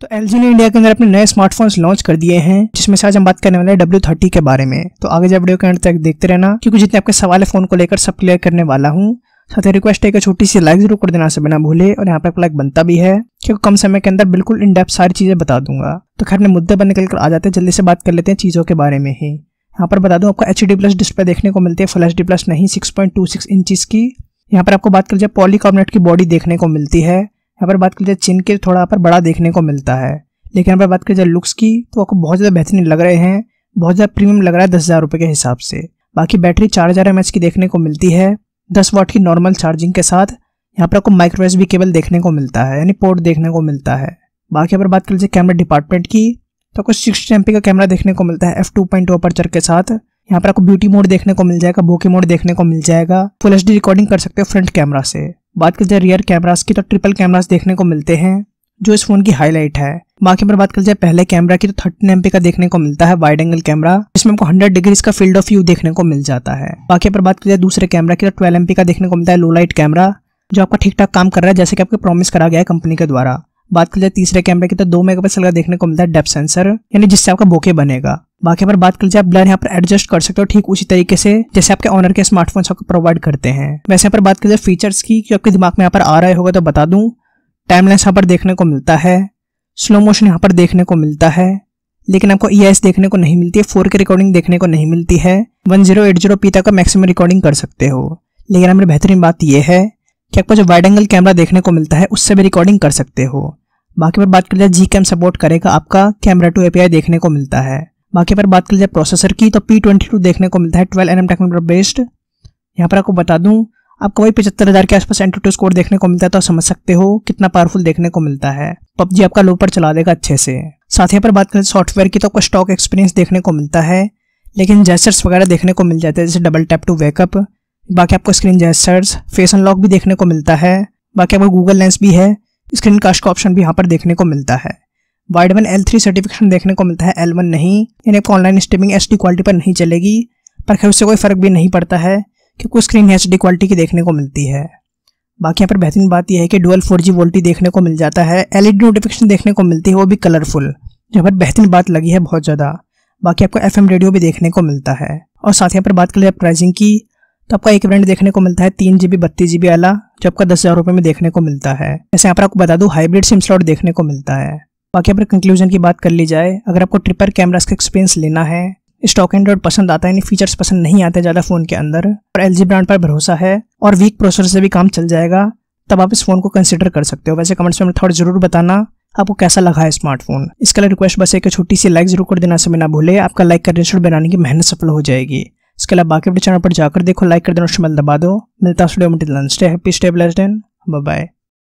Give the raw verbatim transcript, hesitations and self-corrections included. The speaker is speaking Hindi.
तो एलजी ने इंडिया के अंदर अपने नए स्मार्टफोन्स लॉन्च कर दिए हैं, जिसमें से आज हम बात करने वाले हैं डब्ल्यू थर्टी के बारे में। तो आगे जब वीडियो के अंत तक देखते रहना, क्योंकि जितने आपके सवाल है फोन को लेकर सब क्लियर करने वाला हूँ। साथ ही रिक्वेस्ट है कि छोटी सी लाइक जरूर कर देना से बिना भूले, और यहाँ पर लाइक बनता भी है क्योंकि कम समय के अंदर बिल्कुल इन डेप्थ सारी चीजें बता दूंगा। तो खैर अपने मुद्दे पर निकल कर आ जाते हैं, जल्दी से बात कर लेते हैं चीजों के बारे में ही। यहाँ पर बता दूं आपको एच डी प्लस डिस्प्ले देखने को मिलती है, फुल एच डी प्लस नहीं, six point two six inches की। यहाँ पर आपको बात कर लीजिए पॉलीकार्बोनेट की बॉडी देखने को मिलती है। यहाँ पर बात कर लीजिए चिन के थोड़ा पर बड़ा देखने को मिलता है। लेकिन यहाँ पर बात करें लुक्स की तो आपको बहुत ज़्यादा बेहतरीन लग रहे हैं, बहुत ज़्यादा प्रीमियम लग रहा है दस हज़ार रुपये के हिसाब से। बाकी बैटरी चार हज़ार एम एच की देखने को मिलती है, दस वाट की नॉर्मल चार्जिंग के साथ। यहाँ पर आपको माइक्रो एस बी केबल देखने को मिलता है, यानी पोर्ट देखने को मिलता है। बाकी अगर बात कर लीजिए कैमरा डिपार्टमेंट की तो आपको सिक्सटी एम पी का कैमरा देखने को मिलता है F two point O aperture के साथ। यहाँ पर आपको ब्यूटी मोड देखने को मिल जाएगा, बोके मोड देखने को मिल जाएगा, फुल एच डी रिकॉर्डिंग कर सकते हो फ्रंट कैमरा से। बात कर जाए रियर कैमरास की तो ट्रिपल कैमरास देखने को मिलते हैं, जो इस फोन की हाईलाइट है। बाकी पर बात कर जाए पहले कैमरा की तो थर्टीन एम पी का देखने को मिलता है वाइड एंगल कैमरा, जिसमें हमको हंड्रेड डिग्रीज का फील्ड ऑफ व्यू देखने को मिल जाता है। बाकी पर बात कर जाए दूसरे कैमरा की तो ट्वेल्व एम पी का देखने को मिलता है लो लाइट कैमरा, जो आपका ठीक ठाक काम कर रहा है जैसे कि आपको प्रॉमिस करा गया है कंपनी के द्वारा। बात कर जाए तीसरे कैमरे की तो दो मेगापिक्सल का देखने को मिलता है डेप्थ सेंसर, यानी जिससे आपका बोके बनेगा। बाकी पर बात कर जाए आप ब्लर यहाँ पर एडजस्ट कर सकते हो ठीक उसी तरीके से जैसे आपके ऑनर के स्मार्टफोन्स आपको प्रोवाइड करते हैं। वैसे यहाँ पर बात कर जाए फीचर्स की, जो आपके दिमाग में यहाँ पर आ रहे होगा तो बता दूं, टाइमलेस यहाँ पर देखने को मिलता है, स्लो मोशन यहाँ पर देखने को मिलता है, लेकिन आपको ई एस देखने को नहीं मिलती है, फोर के रिकॉर्डिंग देखने को नहीं मिलती है। One zero eight zero P तक का मैक्सिमम रिकॉर्डिंग कर सकते हो। लेकिन हमारी बेहतरीन बात यह है कि आपको जो वाइड एंगल कैमरा देखने को मिलता है उससे भी रिकॉर्डिंग कर सकते हो। बाकी पर बात कर जाए जी कैम सपोर्ट करेगा आपका कैमरा टू एपीआई देखने को मिलता है। बाकी पर बात कर जाए प्रोसेसर की तो पी ट्वेंटी टू देखने को मिलता है twelve N M technology based. यहाँ पर आपको बता दूं आपको वही पचहत्तर हजार के आसपास एंटूटू स्कोर देखने को मिलता है, तो समझ सकते हो कितना पावरफुल देखने को मिलता है। पबजी आपका लो पर चला देगा अच्छे से। साथ ही पर बात करें सॉफ्टवेयर की तो आपको स्टॉक एक्सपीरियंस देखने को मिलता है, लेकिन जेस्चर्स वगैरह देखने को मिल जाते हैं जैसे डबल टैप टू वेकअप। बाकी आपको स्क्रीन जेस्चर्स, फेस अनलॉक भी देखने को मिलता है। बाकी आपको गूगल लेंस भी है, स्क्रीन कास्ट का ऑप्शन भी यहाँ पर देखने को मिलता है। Widevine L three certification देखने को मिलता है, एल वन नहीं, यानी आपको online streaming H D quality पर नहीं चलेगी, पर खैर उससे कोई फर्क भी नहीं पड़ता है क्योंकि स्क्रीन एच डी क्वालिटी की देखने को मिलती है। बाकी यहाँ पर बेहतरीन बात यह है कि डुअल फोर जी वोल्टी देखने को मिल जाता है, एलईडी नोटिफिकेशन देखने को मिलती है, वो भी कलरफुल, जहाँ पर बेहतरीन बात लगी है बहुत ज़्यादा। बाकी आपको एफ एम रेडियो भी देखने को मिलता है। और साथ ही यहाँ पर बात कर ले प्राइसिंग की तो आपका एक ब्रांड देखने को मिलता है तीन जीबी बत्तीस जीबी वाला, जो आपका दस हजार रुपये में देखने को मिलता है। ऐसे यहाँ पर आपको बता दूं हाइब्रिड सिम स्लॉट देखने को मिलता है। बाकी यहाँ पर कंक्लूजन की बात कर ली जाए, अगर आपको ट्रिपल कैमरास का एक्सपीरियंस लेना है, स्टॉक एंड्रॉइड पसंद आता है, यानी फीचर्स पसंद नहीं आते ज़्यादा फोन के अंदर, और एलजी ब्रांड पर भरोसा है और वीक प्रोसेसर से भी काम चल जाएगा, तब आप इस फोन को कंसिडर कर सकते हो। वैसे कमेंट्स में थोड़ा जरूर बताना आपको कैसा लगा है स्मार्टफोन। इसके लिए रिक्वेस्ट बस एक छोटी सी लाइक जरूर कर देना से बिना भूले, आपका लाइक का रजिस्टर बनाने की मेहनत सफल हो जाएगी। इसके अलावा बाकी अपने चैनल पर जाकर देखो, लाइक कर देना, शामिल दबा दो। मिलता है स्टूडियो में, stay happy, stay blessed and bye bye.